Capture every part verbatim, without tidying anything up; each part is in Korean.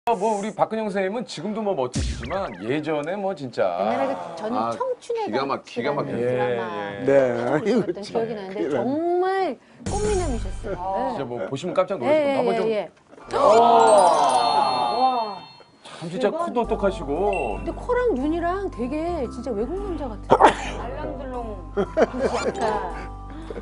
뭐 우리 박근영 선생님은 지금도 뭐 멋지시지만 예전에 뭐 진짜 옛날에 그 저는 아, 청춘의 기가 막- 기가 막혀요. 드라마 예, 예. 네. 봤던 기억이 나는데 정말 꽃미남이셨어요. 진짜 뭐 보시면 깜짝 예, 놀라실 예, 겁니다. 한번 좀 예, 예. 참 진짜 코도 똑똑하시고 근데 코랑 눈이랑 되게 진짜 외국 남자 같아요. 알랑들롱. 약간.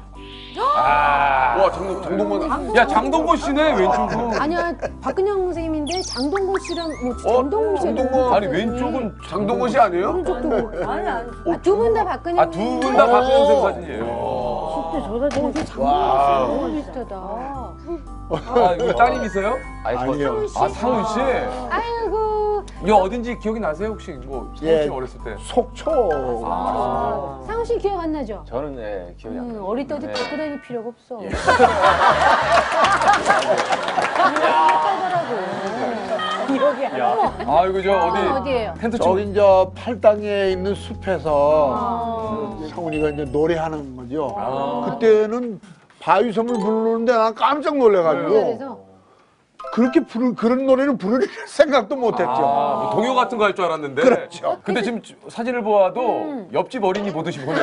아. 와 장동 장동건 야 장동건 씨네 왼쪽은. 아니야, 박근영 선생님인데 장동건 씨랑 뭐 어? 장동건 씨랑 장동건. 아니 왼쪽은 장동건 씨 아니에요? 오른쪽도 아니 아니. 두 분 다 박근영. 아 두 분 다 박근영 선생님 사진이에요. 진짜 저 사진 진짜 와. 장동건 씨 너무 비슷하다. 아 이거 따님이세요? 아니요. 아 상훈 씨. 아이고. 이거 어딘지 기억이 나세요 혹시 뭐 상훈 예. 씨 어렸을 때? 속초. 아. 상훈 씨 기억 안 나죠? 저는 예 기억이 안 음, 나요. 어릴 때 어디 네. 데리고 다닐 필요가 없어. 예. 하더라고. 기억이 안 나. 아 이거 저 어디 어디예요? 텐트 쪽. 저기 이제 팔당에 있는 숲에서 아. 상훈이가 이제 노래하는 거죠. 아. 그때는 바위섬을 부르는데 난 깜짝 놀래가지고 그래서 그렇게 부르 그런 노래를 부를 생각도 못했죠. 아, 뭐 동요 같은 거 할 줄 알았는데. 그렇죠. 근데 지금 사진을 보아도 음. 옆집 어린이 보듯이 보네요.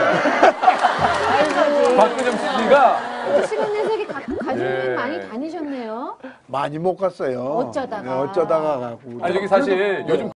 박근영 씨가 시간 내세기 가지고 예. 많이 다니셨네요. 많이 못 갔어요. 어쩌다가. 네, 어쩌다가 가고. 아니 여기 사실 요즘